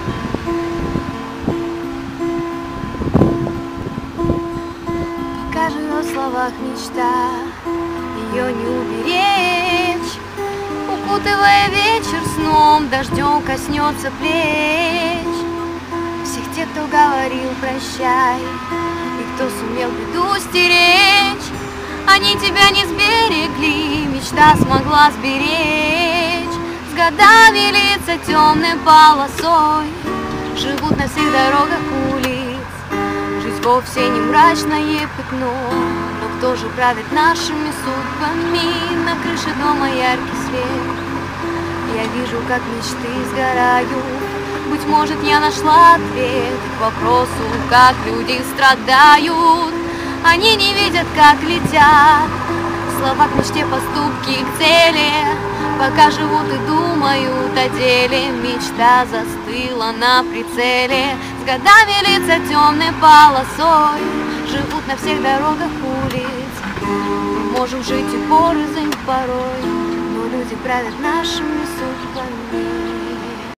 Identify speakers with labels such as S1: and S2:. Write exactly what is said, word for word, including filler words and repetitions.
S1: Пока живет в словах мечта, ее не уберечь. Укутывая вечер сном, дождем коснется плеч всех тех, кто говорил прощай, и кто сумел беду стеречь. Они тебя не сберегли, мечта смогла сберечь. С годами лица темной полосой живут на всех дорогах улиц. Жизнь вовсе не мрачное пятно, но кто же правит нашими судьбами? На крыше дома яркий свет, я вижу, как мечты сгорают. Быть может, я нашла ответ к вопросу, как люди страдают. Они не видят, как летят слова к мечте, поступки к цели. Пока живут и думают о деле, мечта застыла на прицеле. С годами лица темной полосой живут на всех дорогах улиц. Мы можем жить и порознь порой, но люди правят нашими судьбами.